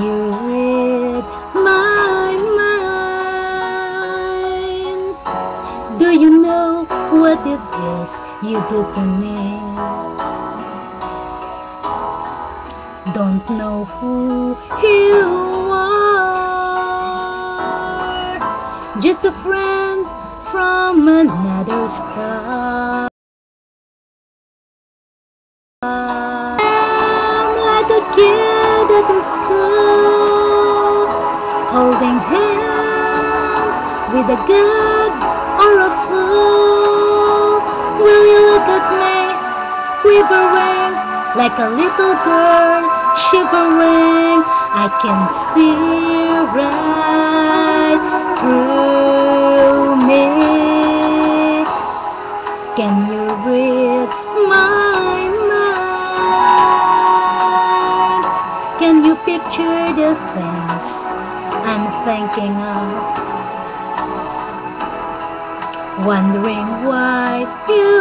you read my mind? Do you know what it is you did to me? Don't know who you are, just a friend from another star. I'm like a kid at the school, holding hands with a good or a fool. Will you look at me, quivering like a little girl, shivering? I can see right through me. Can you read my mind? Can you picture the things I'm thinking of? Wondering why you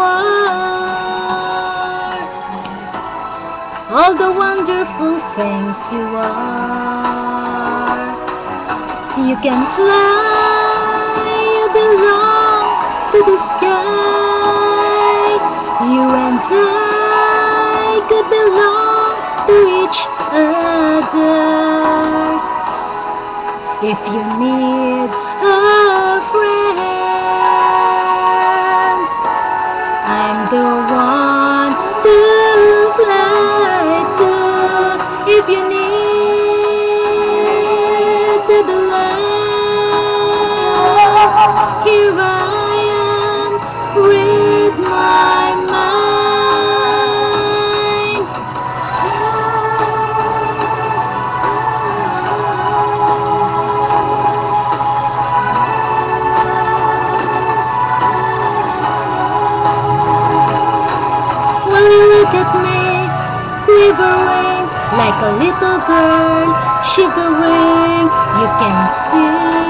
are all the wonderful things you are. You can fly, you belong to the sky. You and I could belong to each other. If you need a friend, I'm the one to fly to. If you need to be loved, here I am, read my mind. Will you look at me, quivering like a little girl, shivering? You can see